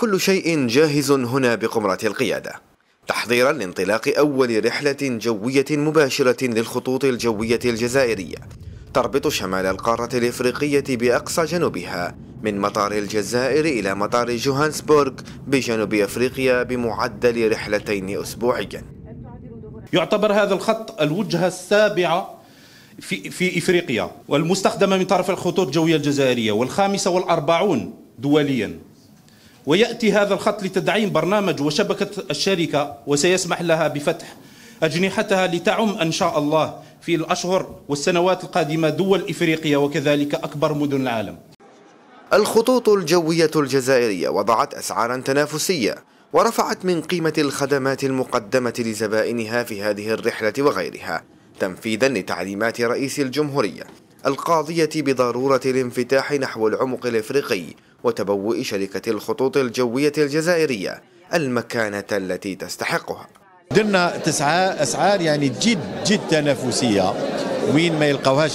كل شيء جاهز هنا بقمرة القيادة تحضيرا لانطلاق أول رحلة جوية مباشرة للخطوط الجوية الجزائرية تربط شمال القارة الإفريقية بأقصى جنوبها من مطار الجزائر إلى مطار جوهانسبورغ بجنوب أفريقيا بمعدل رحلتين أسبوعيا. يعتبر هذا الخط الوجهة السابعة في إفريقيا والمستخدمة من طرف الخطوط الجوية الجزائرية والخامسة والأربعون دوليا، ويأتي هذا الخط لتدعيم برنامج وشبكة الشركة وسيسمح لها بفتح أجنحتها لتعم إن شاء الله في الأشهر والسنوات القادمة دول إفريقيا وكذلك أكبر مدن العالم. الخطوط الجوية الجزائرية وضعت أسعارا تنافسية ورفعت من قيمة الخدمات المقدمة لزبائنها في هذه الرحلة وغيرها تنفيذا لتعليمات رئيس الجمهورية القاضية بضرورة الانفتاح نحو العمق الإفريقي وتبوء شركة الخطوط الجوية الجزائرية المكانة التي تستحقها. درنا أسعار يعني جد تنافسية وين ما يلقاوهاش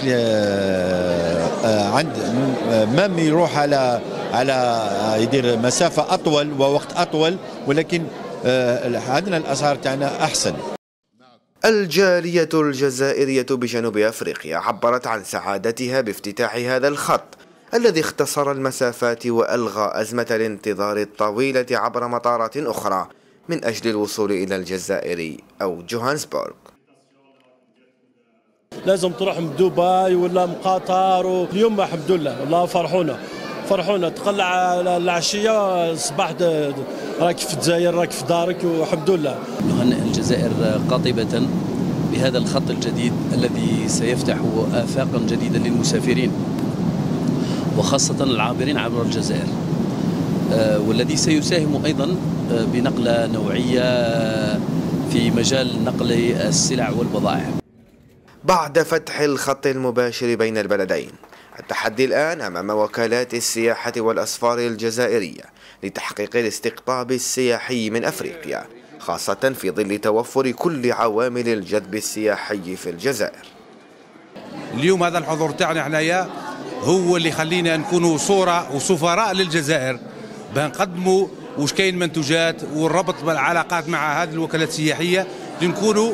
عند ما يروح على يدير مسافة أطول ووقت أطول، ولكن عندنا الأسعار تاعنا أحسن. الجالية الجزائرية بجنوب أفريقيا عبرت عن سعادتها بافتتاح هذا الخط الذي اختصر المسافات وألغى أزمة الانتظار الطويلة عبر مطارات أخرى من أجل الوصول إلى الجزائر أو جوهانسبورغ. لازم تروح من دبي ولا من قطر، اليوم الحمد لله والله فرحونا تقلع العشية صباح راك في الجزائر راك في دارك والحمد لله. نهنئ الجزائر قاطبة بهذا الخط الجديد الذي سيفتح آفاقا جديدة للمسافرين وخاصة العابرين عبر الجزائر، والذي سيساهم أيضا بنقلة نوعية في مجال نقل السلع والبضائع. بعد فتح الخط المباشر بين البلدين التحدي الآن أمام وكالات السياحة والأسفار الجزائرية لتحقيق الاستقطاب السياحي من أفريقيا، خاصة في ظل توفر كل عوامل الجذب السياحي في الجزائر. اليوم هذا الحضور تاعنا حنايا هو اللي يخلينا نكونوا صورة وسفراء للجزائر بنقدموا واش كاين منتوجات والربط بالعلاقات مع هذه الوكالات السياحية لنكونوا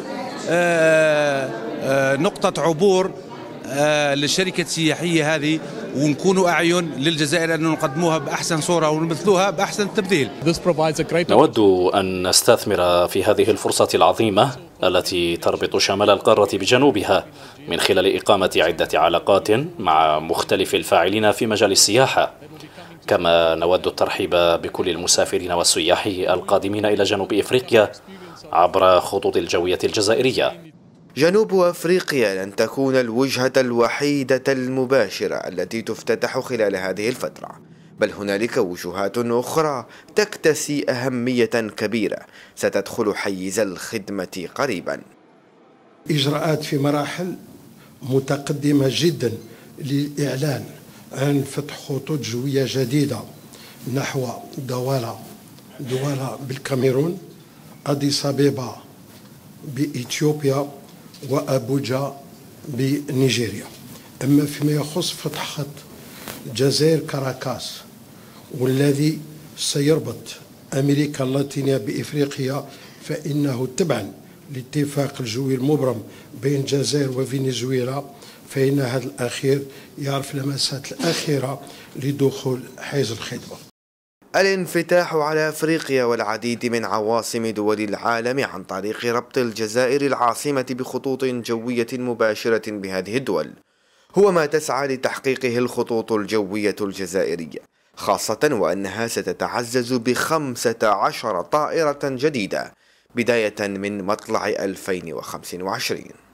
نقطة عبور للشركة السياحية هذه ونكونوا أعين للجزائر أن نقدموها بأحسن صورة ونمثلوها بأحسن تمثيل. نود أن نستثمر في هذه الفرصة العظيمة التي تربط شمال القارة بجنوبها من خلال إقامة عدة علاقات مع مختلف الفاعلين في مجال السياحة، كما نود الترحيب بكل المسافرين والسياح القادمين إلى جنوب إفريقيا عبر خطوط الجوية الجزائرية. جنوب أفريقيا لن تكون الوجهة الوحيدة المباشرة التي تفتتح خلال هذه الفترة، بل هنالك وجهات أخرى تكتسي أهمية كبيرة ستدخل حيز الخدمة قريبا. إجراءات في مراحل متقدمة جدا للإعلان عن فتح خطوط جوية جديدة نحو دوالة بالكاميرون، أديس أبيبا بإثيوبيا، وأبوجا بنيجيريا. أما فيما يخص فتح خط الجزائر كاراكاس والذي سيربط أمريكا اللاتينية بإفريقيا، فإنه تبعا للاتفاق الجوي المبرم بين الجزائر وفنزويلا، فإن هذا الأخير يعرف لمسات الأخيرة لدخول حيز الخدمة. الانفتاح على أفريقيا والعديد من عواصم دول العالم عن طريق ربط الجزائر العاصمة بخطوط جوية مباشرة بهذه الدول هو ما تسعى لتحقيقه الخطوط الجوية الجزائرية، خاصة وأنها ستتعزز ب15 طائرة جديدة بداية من مطلع 2025.